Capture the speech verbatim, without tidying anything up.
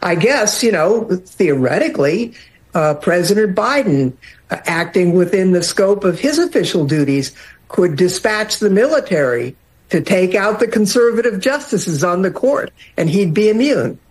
I guess, you know, theoretically, uh, President Biden, uh, acting within the scope of his official duties, could dispatch the military to take out the conservative justices on the court, and he'd be immune.